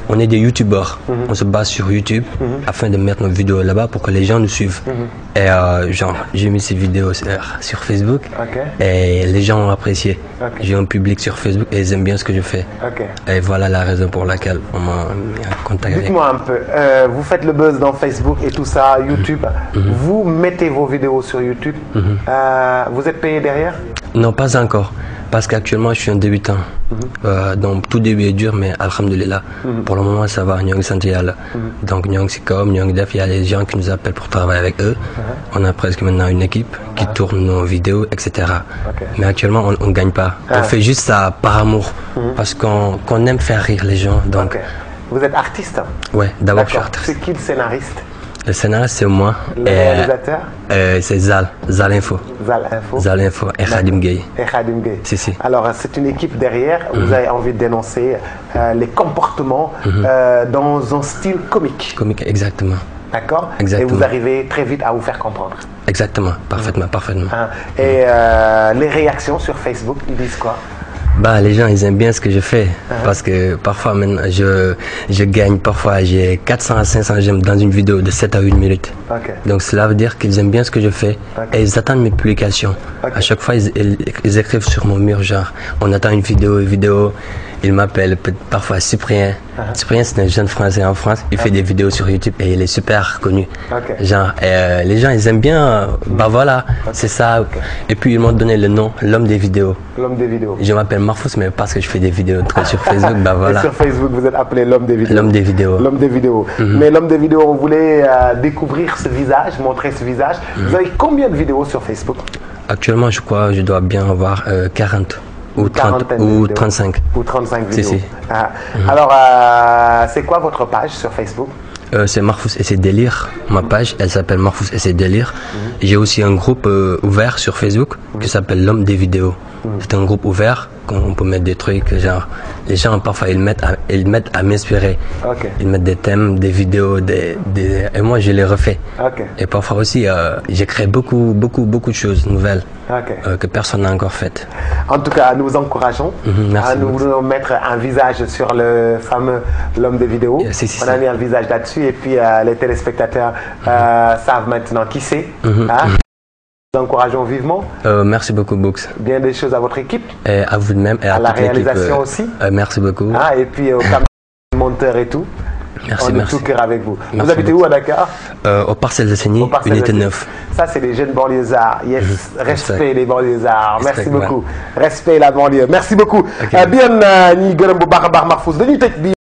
on est des youtubeurs. On se base sur YouTube afin de mettre nos vidéos là-bas pour que les gens nous suivent. Et genre, j'ai mis ces vidéos sur Facebook et les gens ont apprécié. J'ai un public sur Facebook et ils aiment bien ce que je fais. Et voilà la raison pour laquelle on m'a contacté. Dites-moi un peu, vous faites le buzz dans Facebook et tout ça, YouTube. Vous mettez vos vidéos sur YouTube. Vous êtes payé derrière? Non, pas encore. Parce qu'actuellement, je suis un débutant. Donc, tout début est dur, mais alhamdoulilah, pour le moment, ça va. Nyong santé yalla. Donc, Nyong Sikom, Nyong Def, il y a des gens qui nous appellent pour travailler avec eux. On a presque maintenant une équipe qui tourne nos vidéos, etc. Mais actuellement, on ne gagne pas. On fait juste ça par amour. Parce qu'on aime faire rire les gens. Donc, vous êtes artiste? Ouais, d'abord, je suis artiste. C'est qui le scénariste? Le scénariste, c'est moi. Le réalisateur? C'est Zal Info. Zal Info et Khadim Gueye. Si. Alors, c'est une équipe derrière. Vous avez envie de dénoncer les comportements dans un style comique. Comique, exactement. D'accord. Et vous arrivez très vite à vous faire comprendre. Exactement, parfaitement. Et les réactions sur Facebook, ils disent quoi? Bah, les gens, ils aiment bien ce que je fais parce que parfois, maintenant, je gagne, parfois j'ai 400 à 500 j'aime dans une vidéo de 7 à 8 minutes. Donc cela veut dire qu'ils aiment bien ce que je fais et ils attendent mes publications. À chaque fois, ils écrivent sur mon mur, genre, on attend une vidéo. Ils m'appellent parfois Cyprien. Cyprien, c'est un jeune Français en France. Il fait des vidéos sur YouTube et il est super connu. Genre, les gens, ils aiment bien. Bah voilà, c'est ça. Et puis, ils m'ont donné le nom, l'homme des vidéos. L'homme des vidéos. Je m'appelle Marfous, mais parce que je fais des vidéos sur Facebook, bah voilà. Et sur Facebook, vous êtes appelé l'homme des vidéos. L'homme des vidéos. L'homme des vidéos. Mais l'homme des vidéos, on voulait découvrir ce visage, montrer ce visage. Vous avez combien de vidéos sur Facebook? Actuellement, je crois que je dois bien avoir 40. Ou 30 ou 35. Ou 35 vidéos. Si. Alors, c'est quoi votre page sur Facebook? C'est Marfous et ses délires. Ma page, elle s'appelle Marfous et ses délires. J'ai aussi un groupe ouvert sur Facebook qui s'appelle l'homme des vidéos. C'est un groupe ouvert qu'on peut mettre des trucs, genre, les gens parfois ils mettent à m'inspirer. Ils mettent des thèmes, des vidéos, et moi je les refais. Et parfois aussi, j'ai créé beaucoup de choses nouvelles que personne n'a encore faites. En tout cas, nous vous encourageons à nous mettre un visage sur le fameux l'homme des vidéos. On a mis un visage là-dessus et puis les téléspectateurs savent maintenant qui c'est. Nous encourageons vivement. Merci beaucoup, Books. Bien des choses à votre équipe. Et à vous de même. Et à la réalisation aussi. Merci beaucoup. Et puis aux monteurs et tout. Merci, on est tout cœur avec vous. Vous habitez où à Dakar? Au Parcelles de Saigny, unité 9. Ça, c'est les jeunes banlieusards. Yes, respect les banlieusards. Merci beaucoup. Respect la banlieue. Merci beaucoup. Bien, ni gërëm bu baax a baax Mahfouz dañuy tëj bi